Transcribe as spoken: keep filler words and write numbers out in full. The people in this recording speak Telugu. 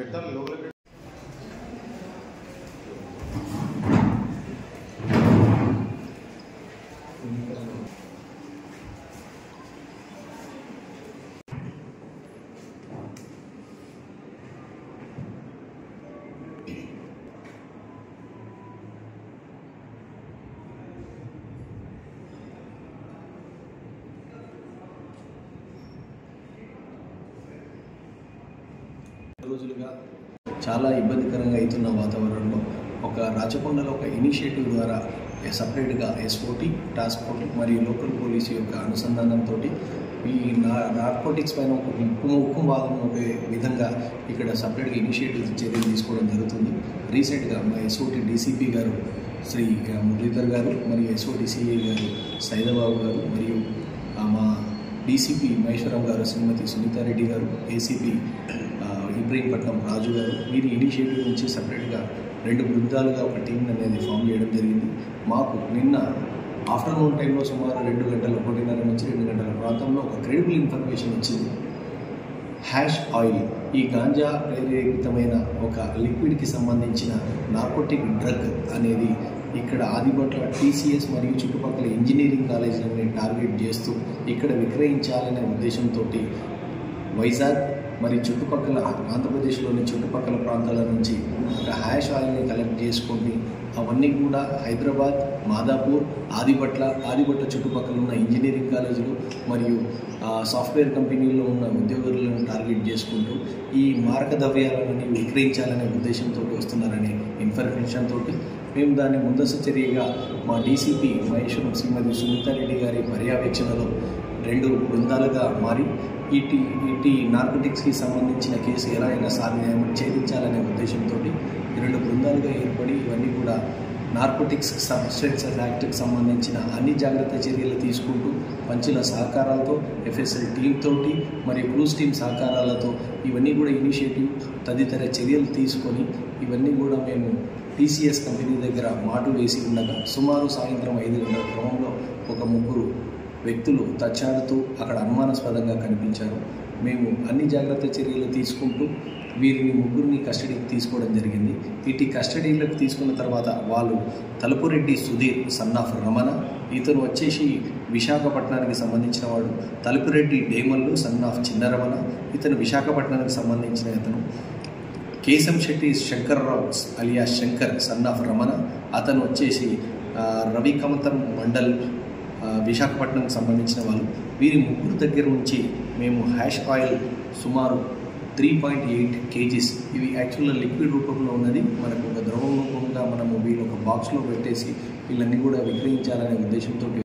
పెట్టాలి లోపల రోజులుగా చాలా ఇబ్బందికరంగా అవుతున్న వాతావరణంలో ఒక రాచకొండలో ఒక ఇనిషియేటివ్ ద్వారా సపరేట్గా ఎస్ఓటీ టాస్క్ ఫోర్స్ మరియు లోకల్ పోలీసు యొక్క అనుసంధానంతో ఈ నార్కోటిక్స్ పైన ఒక ఉక్కు ఉక్కు భాగం ఒక విధంగా ఇక్కడ సపరేట్గా ఇనిషియేటివ్ చర్యలు తీసుకోవడం జరుగుతుంది. రీసెంట్గా మా ఎస్ఓటీ డీసీపీ గారు శ్రీ మురళీధర్ గారు మరియు ఎస్ఓటీ సిఐ గారు సైదబాబు గారు మరియు మా డీసీపీ మహేశ్వరం గారు శ్రీమతి సునీతారెడ్డి గారు ఏసీపీ ఇబ్రహీంపట్నం రాజు గారు వీరి ఇనిషియేటివ్ నుంచి సపరేట్గా రెండు బృందాలుగా ఒక టీం అనేది ఫామ్ చేయడం జరిగింది. మాకు నిన్న ఆఫ్టర్నూన్ టైంలో సుమారు రెండు గంటల ఒకటిన్నర నుంచి రెండు గంటల ప్రాంతంలో ఒక క్రెడిబుల్ ఇన్ఫర్మేషన్ వచ్చింది. హ్యాష్ ఆయిల్ ఈ గాంజా ప్రేరేపితమైన ఒక లిక్విడ్కి సంబంధించిన నార్కోటిక్ డ్రగ్ అనేది ఇక్కడ ఆదిబట్ల టీసీఎస్ మరియు చుట్టుపక్కల ఇంజనీరింగ్ కాలేజీలని టార్గెట్ చేస్తూ ఇక్కడ విక్రయించాలనే ఉద్దేశంతో వైజాగ్ మరియు చుట్టుపక్కల ఆంధ్రప్రదేశ్లోని చుట్టుపక్కల ప్రాంతాల నుంచి ఒక హ్యాష్ ఆయిల్ని కలెక్ట్ చేసుకొని అవన్నీ కూడా హైదరాబాద్, మాదాపూర్, ఆదిబట్ల ఆదిబట్ల చుట్టుపక్కల ఉన్న ఇంజనీరింగ్ కాలేజీలు మరియు సాఫ్ట్వేర్ కంపెనీల్లో ఉన్న ఉద్యోగులను టార్గెట్ చేసుకుంటూ ఈ మారక ద్రవ్యాలను విక్రయించాలనే ఉద్దేశంతో వస్తున్నారనే ఇన్ఫర్మేషన్ తోటి మేము దాన్ని ముందస్తు చర్యగా మా డీసీపీ మహేశ్వరం శ్రీమతి సునీతారెడ్డి గారి పర్యవేక్షణలో రెండు బృందాలుగా మారి ఇటీ ఇటీ నార్కోటిక్స్కి సంబంధించిన కేసు ఎలా అయినా సాధ్యం ఛేదించాలనే ఉద్దేశంతో రెండు బృందాలుగా ఏర్పడి ఇవన్నీ కూడా నార్కోటిక్స్ సబ్స్టెన్సెస్ యాక్ట్కి సంబంధించిన అన్ని జాగ్రత్త చర్యలు తీసుకుంటూ పంచుల సహకారాలతో ఎఫ్ఎస్ఎల్ టీమ్ తోటి మరియు క్రూజ్ టీమ్ సహకారాలతో ఇవన్నీ కూడా ఇనిషియేటివ్ తదితర చర్యలు తీసుకొని ఇవన్నీ కూడా మేము టీసీఎస్ కంపెనీ దగ్గర మాటు వేసి ఉండగా సుమారు సాయంత్రం ఐదు గంటల క్రమంలో ఒక ముగ్గురు వ్యక్తులు తచ్చాడుతూ అక్కడ అనుమానాస్పదంగా కనిపించారు. మేము అన్ని జాగ్రత్త చర్యలు తీసుకుంటూ వీరిని ముగ్గురిని కస్టడీకి తీసుకోవడం జరిగింది. ఇటు కస్టడీలోకి తీసుకున్న తర్వాత వాళ్ళు తలుపురెడ్డి సుధీర్ సన్ ఆఫ్ రమణ, ఇతను వచ్చేసి విశాఖపట్నానికి సంబంధించిన వాడు. తలుపురెడ్డి డేమల్లు సన్ ఆఫ్ చిన్న రమణ, ఇతను విశాఖపట్నానికి సంబంధించిన ఇతను. Kesam Setty Shankarrao alias Shankar son of Ramana, అతను వచ్చేసి రవికమతం మండల్ విశాఖపట్నంకి సంబంధించిన వాళ్ళు. వీరి ముగ్గురు దగ్గర నుంచి మేము హ్యాష్ ఆయిల్ సుమారు త్రీ పాయింట్ ఎయిట్ కేజీస్ ఇవి యాక్చువల్గా లిక్విడ్ రూపంలో ఉన్నది మనకు ఒక ద్రవ రూపంగా మనము వీళ్ళు ఒక బాక్స్లో పెట్టేసి వీళ్ళన్నీ కూడా విక్రయించాలనే ఉద్దేశంతో